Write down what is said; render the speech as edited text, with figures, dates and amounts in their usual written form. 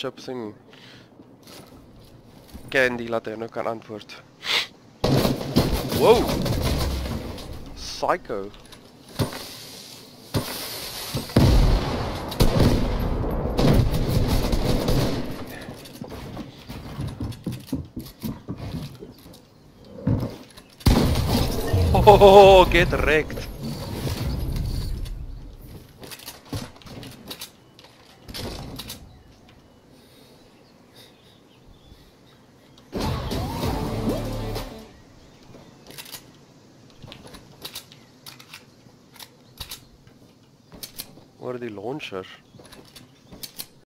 chips en candy laat hy nou kan antwoord. Wow! Psycho. Oh, get wrecked. Or die launcher.